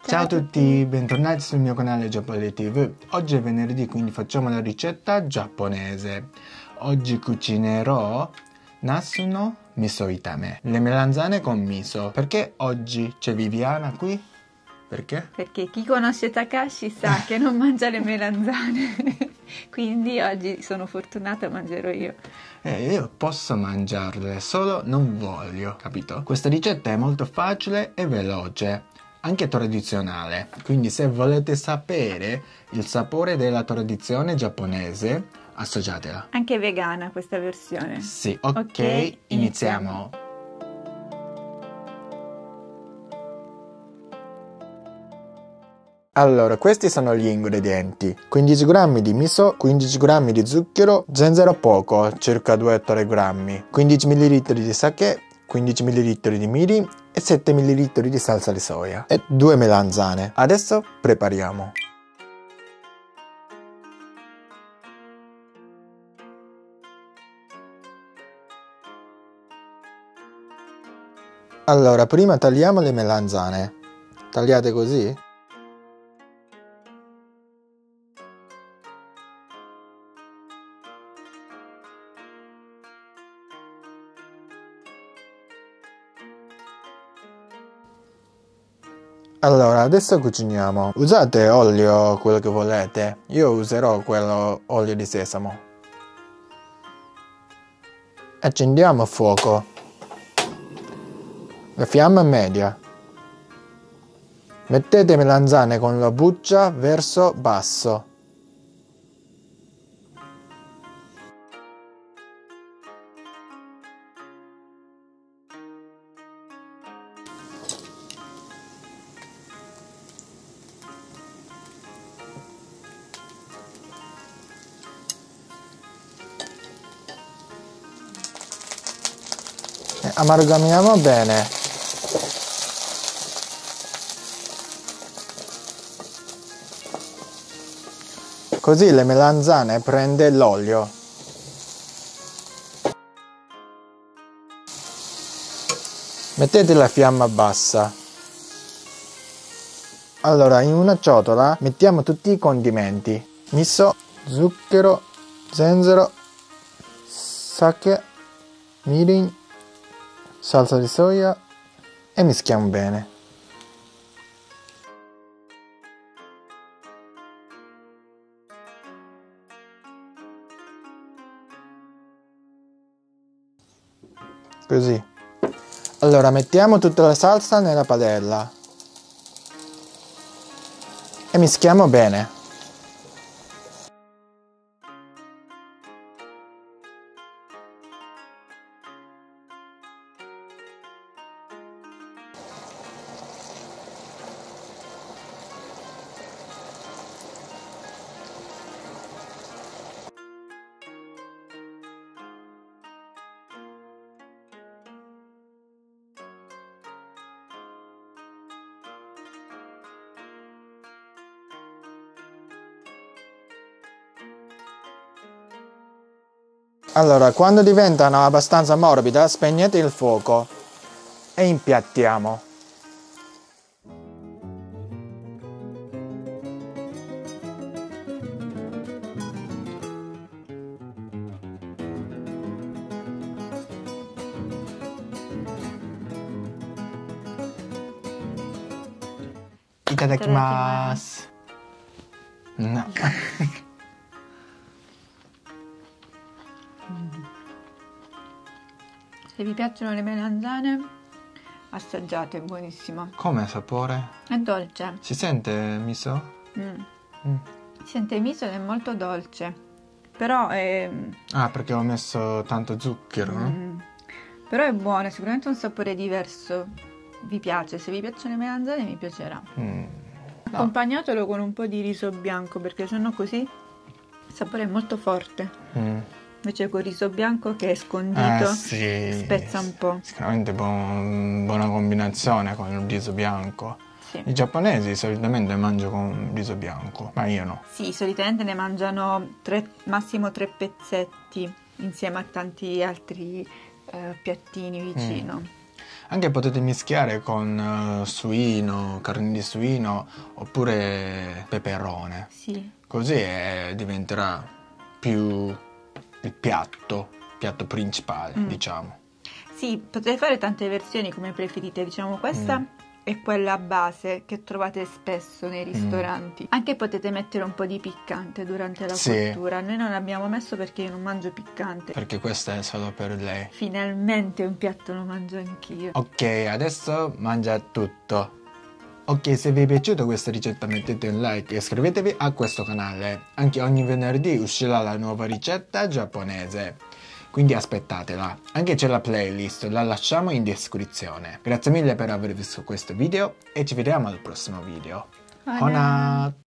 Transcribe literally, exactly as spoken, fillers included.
Ciao a tutti, bentornati sul mio canale Giappone ti vu. Oggi è venerdì, quindi facciamo la ricetta giapponese. Oggi cucinerò nasu no miso itame, le melanzane con miso. Perché oggi c'è Viviana qui? Perché? Perché chi conosce Takashi sa che non mangia le melanzane, quindi oggi sono fortunata, mangerò io. Eh, io posso mangiarle, solo non voglio, capito? Questa ricetta è molto facile e veloce, anche tradizionale, quindi se volete sapere il sapore della tradizione giapponese, assaggiatela. Anche vegana questa versione. Sì, ok, okay, iniziamo. iniziamo. Allora, questi sono gli ingredienti: quindici grammi di miso, quindici grammi di zucchero, zenzero poco, circa due a tre grammi, quindici millilitri di sake, quindici millilitri di mirin e sette millilitri di salsa di soia e due melanzane. Adesso prepariamo. Allora, prima tagliamo le melanzane. Tagliate così? Allora, adesso cuciniamo. Usate olio, quello che volete. Io userò quello olio di sesamo. Accendiamo il fuoco. La fiamma è media. Mettete melanzane con la buccia verso basso. Amalgamiamo bene. Così le melanzane prende l'olio. Mettete la fiamma bassa. Allora, in una ciotola mettiamo tutti i condimenti: miso, zucchero, zenzero, sake, mirin, salsa di soia e mischiamo bene. Così. Allora mettiamo tutta la salsa nella padella e mischiamo bene. Allora, quando diventano abbastanza morbida, spegnete il fuoco e impiattiamo. Itadakimasu. No. Se vi piacciono le melanzane, assaggiate, è buonissimo. Come sapore? È dolce. Si sente il miso? Mm. Mm. Si sente il miso ed è molto dolce, però è... Ah, perché ho messo tanto zucchero, no? Mm. Però è buono, sicuramente un sapore diverso. Vi piace, se vi piacciono le melanzane mi piacerà. Mm. No. Accompagnatelo con un po' di riso bianco, perché sennò così il sapore è molto forte. Mm. Invece col riso bianco che è scondito, Eh, sì. spezza un po'. Sicuramente buon, buona combinazione con il riso bianco. Sì. I giapponesi solitamente mangiano con riso bianco, ma io no. Sì, solitamente ne mangiano tre, massimo tre pezzetti insieme a tanti altri eh, piattini vicino. Mm. Anche potete mischiare con uh, suino, carne di suino oppure peperone. Sì. Così eh, diventerà più il piatto, piatto principale, Mm. diciamo. Sì, potete fare tante versioni come preferite, diciamo questa Mm. è quella base che trovate spesso nei ristoranti. Anche potete mettere un po' di piccante durante la Sì. cottura. Noi non abbiamo messo perché io non mangio piccante. Perché questa è solo per lei. Finalmente un piatto lo mangio anch'io. Ok, adesso mangia tutto. Ok, se vi è piaciuta questa ricetta mettete un like e iscrivetevi a questo canale. Anche ogni venerdì uscirà la nuova ricetta giapponese. Quindi aspettatela. Anche c'è la playlist, la lasciamo in descrizione. Grazie mille per aver visto questo video e ci vediamo al prossimo video. Hana. Hona!